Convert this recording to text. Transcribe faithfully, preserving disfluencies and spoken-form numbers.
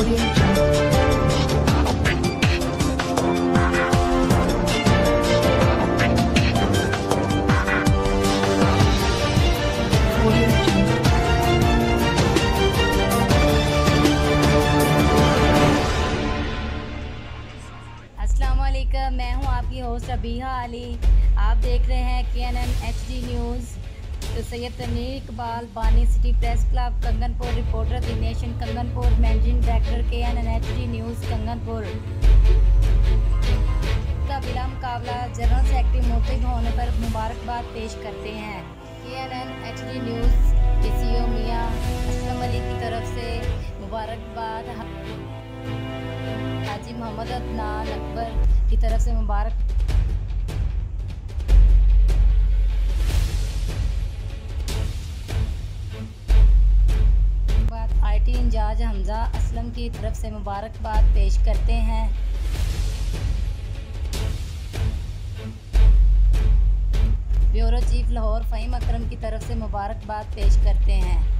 अस्सलाम वालेकुम, मैं हूं आपकी होस्ट रबीहा अली। आप देख रहे हैं K N N H D news. तो सैयद तनवीर इकबाल, बानी city press club Kanganpur, reporter the nation Kanganpur, managing director K N N H D news Kanganpur का बिला मुकाबला जनरल सेक्रेटरी मुतब होने पर मुबारकबाद पेश करते हैं। K N N H D news के सी ई ओ मियां असलम अली की तरफ से मुबारकबाद, हाजी मोहम्मद अदनान अकबर की तरफ से मुबारक I T incharge Hamza Aslam की तरफ से मुबारकबाद पेश करते हैं। ब्यूरो चीफ लाहौर फ़हीम अकरम की तरफ से मुबारकबाद पेश करते हैं।